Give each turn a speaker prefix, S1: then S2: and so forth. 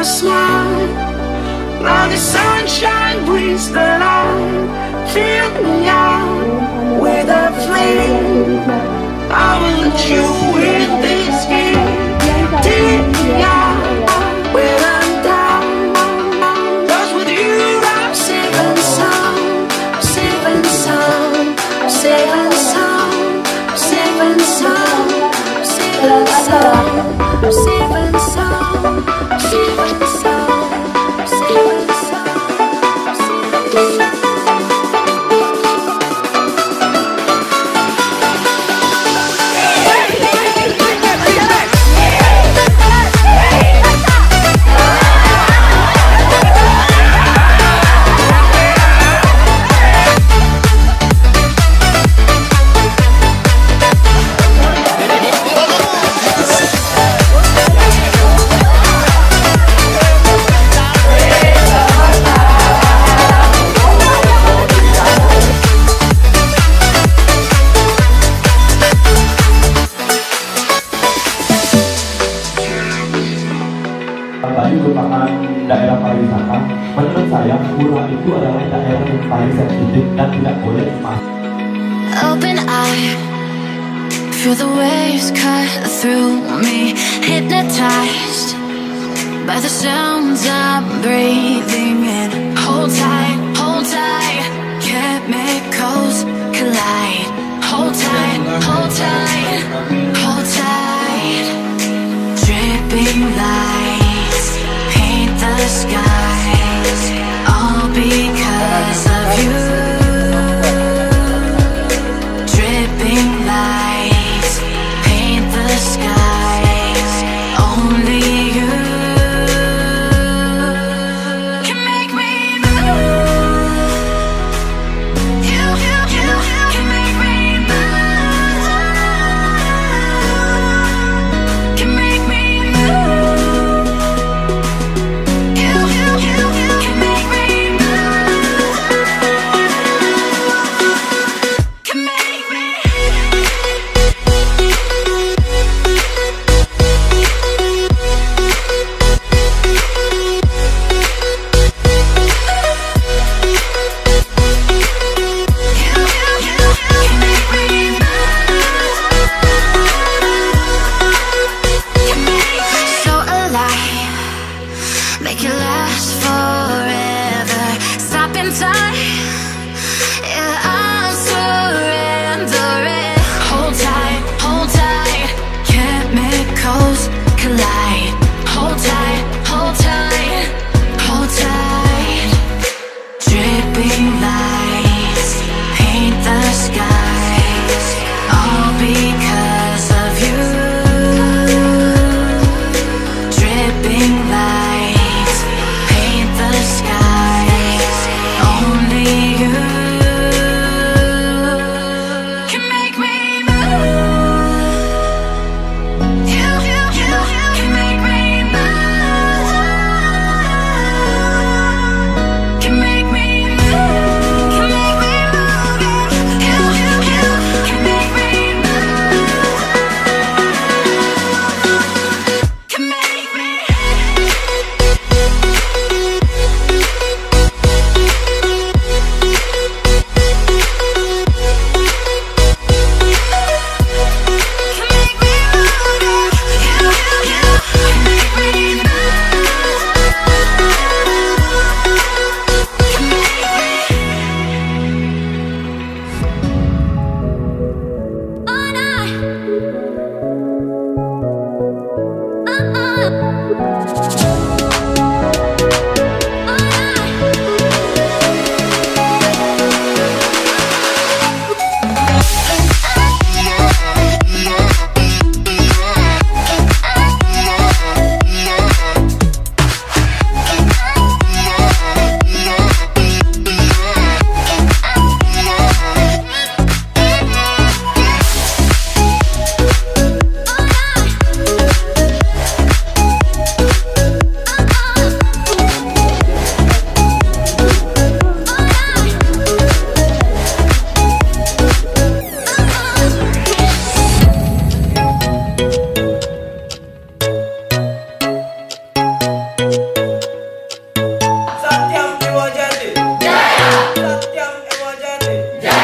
S1: your smile. Now the sunshine brings the light. Fill me out with a flame. I will let you in this game. Take me out when I'm down. 'Cause with you I'm safe and sound. I'm safe and sound. I'm safe and sound. I'm safe and sound. I'm safe and sound. I'm safe and sound. I'm safe and sound. I'm safe and sound. I'm safe and sound.
S2: Tadi merupakan daerah pariwisata. Menurut saya, Pura itu adalah daerah yang paling sensitif dan tidak boleh masuk.
S3: Open eye, feel the waves cut through me. Hypnotized by the sounds I'm breathing in. Hold tight, chemicals collide. Hold tight, hold tight, hold tight. Dripping lights paint the skies, all because of you. Dripping lights paint the skies, only you can make me move. You can make me move. Can make me move. You can make
S1: Yeah.